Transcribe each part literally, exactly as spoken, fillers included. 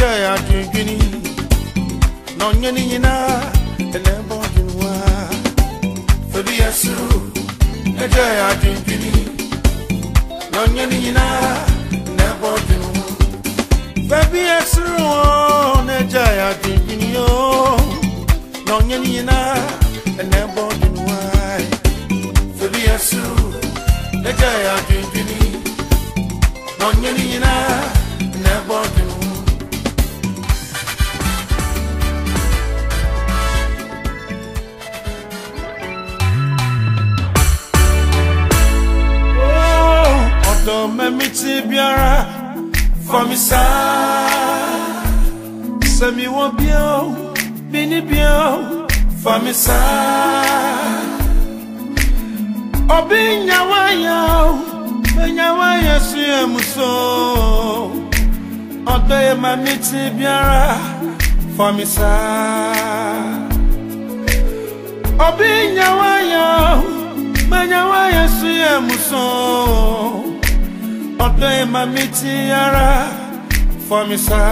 Najaya Jingini, Nonyanina, and Ebonjinwa. Fabiasu, Najaya Jingini, Nonyanina, and Ebonjinwa. Fabiasu, Najaya Jingini, Nonyanina, and Ebonjinwa. Fabiasu, Najaya Jingini, Nonyanina, and Ebonjinwa. Mamiti biara for me sa Semi won bio bini bio for me sa Obi nyawayo nyawayo suye muso Odo mamiti biara for me sa Obi nyawayo nyawayo suye muso Odo mamiti yara for me sa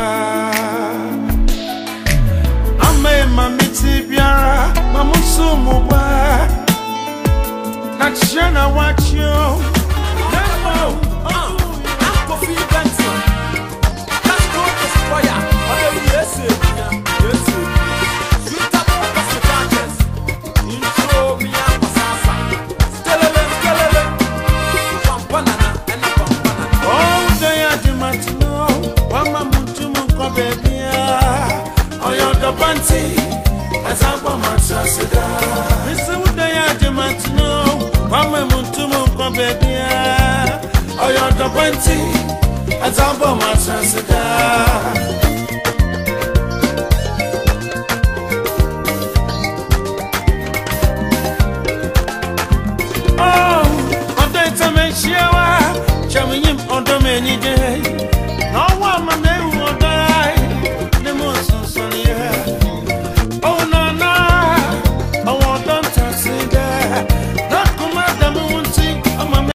Ame mamiti biara mamusu muba Nachana watch you Nemo Ah, I'm Kofi Benson. Let's go destroyer. Oh yes, yes. You tap the charges. Intro me up sasa. Skelele skelele. Pampanana and a pampanana. Oh, they are the matino Wama mutumu kwa bebia Oyo do banti Azamba matrasida Misa they are the matino Wama mutumu kwa bebia Oyo do banti Azamba matrasida Shiawa, Chaminim on the many day. No one